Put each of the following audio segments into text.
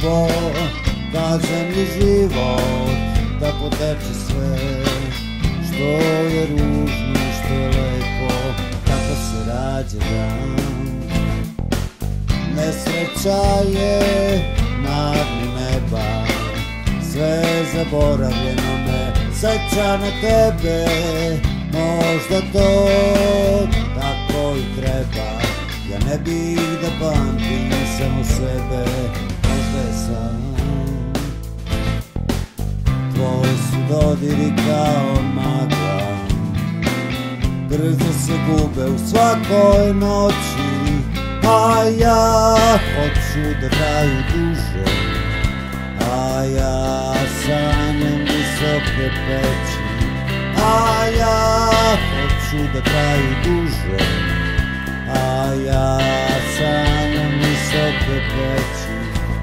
lepo, kažem li život da poteče sve, što je ružno, što je lepo, tako se rađa dan. Nesreća je na dnu neba, sve zaboravljeno me seća na tebe, možda to tako i treba. Ja ne bih da pamtim samo sebe, možda je sam. Tvoji su dodiri kao magla, brzo se gube u svakoj noći, a ja hoću da traju duže, a ja sanjam visoke peći, a ja hoću da traju duže, a ja sanjam visoke peći.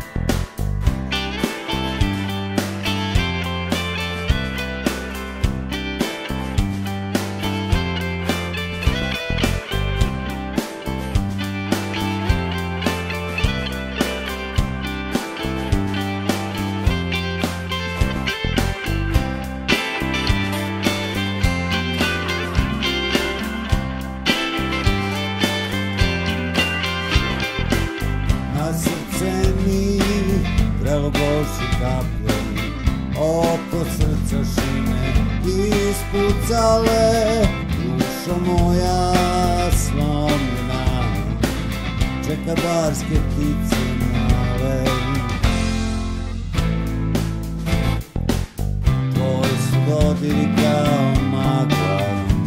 Srce mi vrelo Božje kaplje, oko srca šine ispucale, dušo moja slomljena, čeka barske ptice male. Tvoji su dodiri kao magla,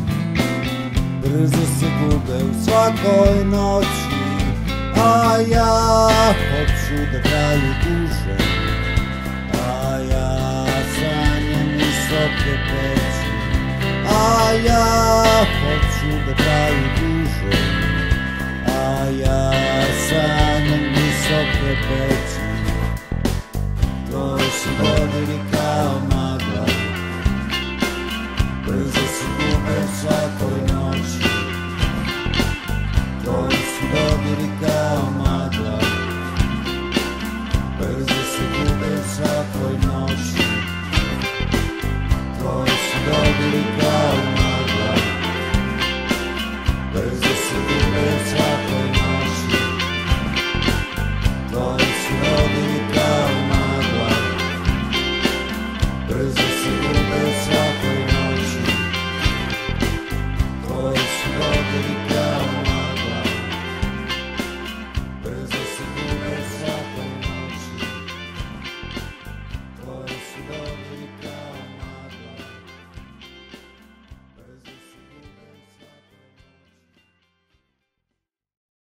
brzo se gube u svakoj noći, a ja hoću da traju duže, a ja sanjam visoke peći, a ja hoću da traju duže, a ja sanjam visoke peći. Tvoji su dodiri